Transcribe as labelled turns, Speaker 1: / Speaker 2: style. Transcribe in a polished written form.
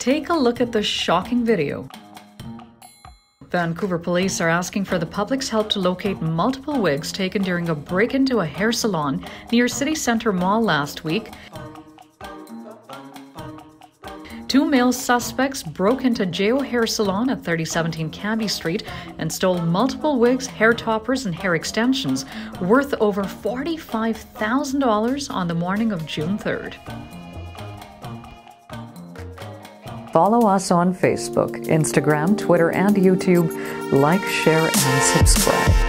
Speaker 1: Take a look at the shocking video. Vancouver Police are asking for the public's help to locate multiple wigs taken during a break into a hair salon near City Centre Mall last week. Two male suspects broke into Jo Hair Salon at 3017 Cambie Street and stole multiple wigs, hair toppers, and hair extensions worth over $45,000 on the morning of June 3rd. Follow us on Facebook, Instagram, Twitter, and YouTube. Like, share, and subscribe.